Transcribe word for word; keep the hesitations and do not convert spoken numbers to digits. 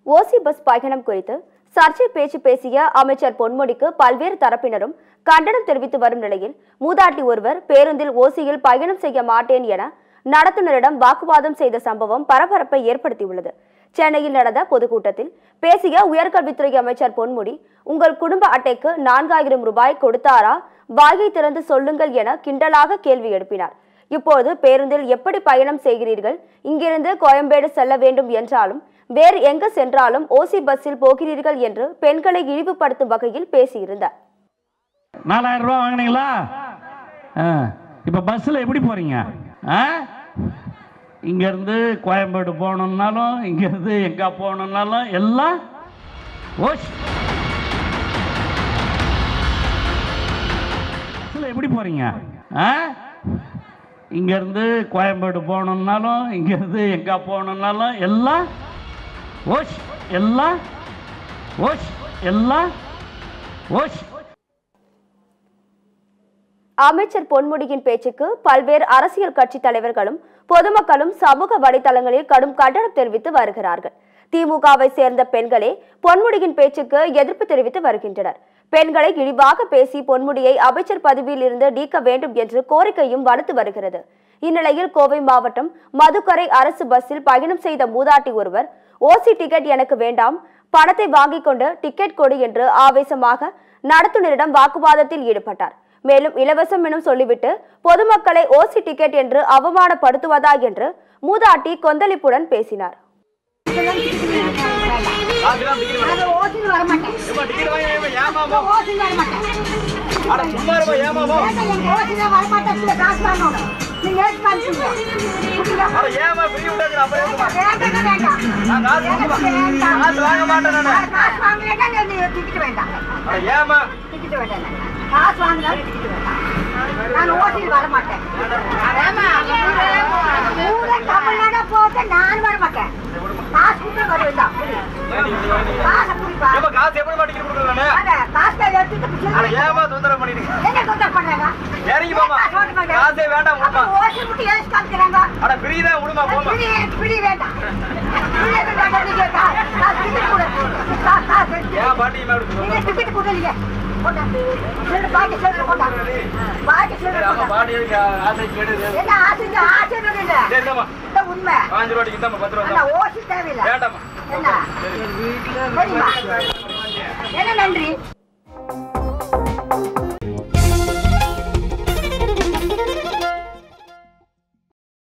ஓசி bus பயணம் குறித்து சர்ச்சை பேச்சு பேசிய அமைச்சர் பொன்முடிக்கு பல்வேறு தரப்பினரும் கண்டனம் தெரிவித்து வரும் நிலையில் மூதாட்டி ஒருவர் பேருந்தில் ஓசியில் பயணம் செய்ய மாட்டேன் என நடத்துனரிடம் வாக்குவாதம் செய்த சம்பவம் பரபரப்பை ஏற்படுத்தியுள்ளது. சென்னையில் நடந்த பொதுக்கூட்டத்தில் பேசிய உயர்கல்வித்துறை அமைச்சர் பொன்முடி, உங்கள் குடும்ப அட்டைக்கு நான்காயிரம் ரூபாய் கொடுத்தாரா, வாயை திறந்து சொல்லுங்கள் என கிண்டலாக கேள்வி எழுப்பினார். இப்போது பேருந்தில் எப்படி பயணம் செய்கிறீர்கள், இங்கிருந்து கோயம்பேடு செல்ல வேண்டும் என்றாலும் வேறு எங்கு சென்றாலும் ஓசி பஸ்ஸில் போகிறீர்கள் என்று பெண்களை இழிவுபடுத்தும் வகையில் பேசியிருந்தார். நாலாயிரம் ரூபாய் வாங்கினீங்களா? இப்ப பஸ்ல எப்படி போறீங்க? இங்க இருந்து கோயம்பேடு போகணும்னாலும் இங்க இருந்து எங்க போகணும்னாலும் எல்லாம் ஓசி. பஸ்ல எப்படி போறீங்க? இங்க இருந்து கோயம்பேடு போகணும்னாலும் இங்க இருந்து எங்க போகணும்னாலும் எல்லாம் ஓஷ் எல்லாம் ஓஷ் எல்லாம் ஓஷ். அமைச்சர் பொன்முடியின் பேச்சுக்கு பல்வேறு அரசியல் கட்சி தலைவர்களும் பொதுமக்களும் சமூக வலைதளங்களில் கடும் கண்டனம் தெரிவித்து வருகிறார்கள். திமுகவை சேர்ந்த பெண்களே பொன்முடியின் பேச்சுக்கு எதிர்ப்பு தெரிவித்து வருகின்றனர். பெண்களை இழிவாக பேசி பொன்முடியை அமைச்சர் பதவியில் இருந்து நீக்க வேண்டும் என்று கோரிக்கையும் வலுத்து வருகிறது. இந்நிலையில் கோவை மாவட்டம் மதுக்கரை அரசு பஸ்ஸில் பயணம் செய்த மூதாட்டி ஒருவர், ஓசி டிக்கெட் எனக்கு வேண்டாம், பணத்தை வாங்கிக் கொண்டு டிக்கெட் கொடு என்று ஆவேசமாக நடத்துனரிடம் வாக்குவாதத்தில் ஈடுபட்டார். மேலும் இலவசம் எனும் சொல்லிவிட்டு பொதுமக்களை ஓசி டிக்கெட் என்று அவமானப்படுத்துவதா என்று மூதாட்டி கொந்தளிப்புடன் பேசினார். காசு வாங்கினாலும் டிக்கெட் வேண்டாம். நான் ஓட்டில் வர மாட்டேன். தமிழ்நாடு போக நான் வர மாட்டேன். காசு கொடுத்து வர வேண்டாம். காசை குடிப்பா. காசு எப்படி மாட்டேங்க கொடுக்கறானே? அட காசை எடுத்துட்டு அட ஏமா தொந்தரவு பண்ணிட்டீங்க. என்ன தொந்தரவு பண்ணாங்க? இறங்கி போமா. காசே வேண்டாம் போமா. ஓட்டி முட்டி ஏஸ் காத்துறாங்க. அட ஃப்ரீ தான் விடுமா போமா. ஃப்ரீ ஃப்ரீ வேண்டாம். ஃப்ரீ வேண்டாம் நீங்க காசு டிக்கெட் கொடு. காசு காசு. ஏன் பாட்டி மேல கொடுங்க. டிக்கெட் கொடுங்க. போடா. சரி பாட்டி சரி போடா. பாட்டி சரி போடா. பாட்டி ஆசை கேடுது. என்ன ஆசை ஆசை இல்ல. சரிமா. இது உண்மை. அஞ்சு ரூபாய்க்கு இந்தாமா பத்து ரூபாய். அண்ணா ஓசி தேவையில்லை. வேண்டாமா. என்ன? சரி வீட்ல என்ன நன்றி.